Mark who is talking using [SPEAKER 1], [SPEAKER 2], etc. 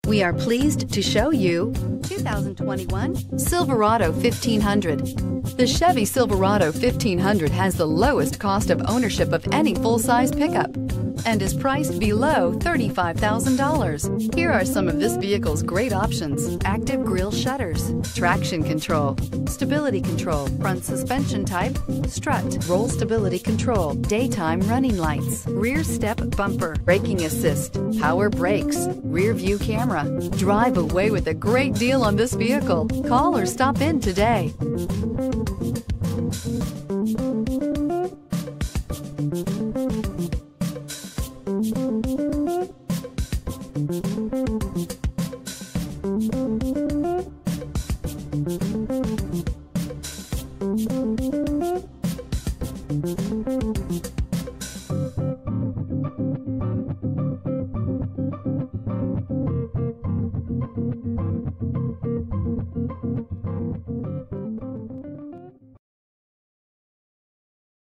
[SPEAKER 1] We are pleased to show you 2021 Silverado 1500. The Chevy Silverado 1500 has the lowest cost of ownership of any full-size pickup and is priced below $35,000. Here are some of this vehicle's great options: active grille shutters, traction control, stability control, front suspension type, strut, roll stability control, daytime running lights, rear step bumper, braking assist, power brakes, rear view camera. Drive away with a great deal on this vehicle. Call or stop in today.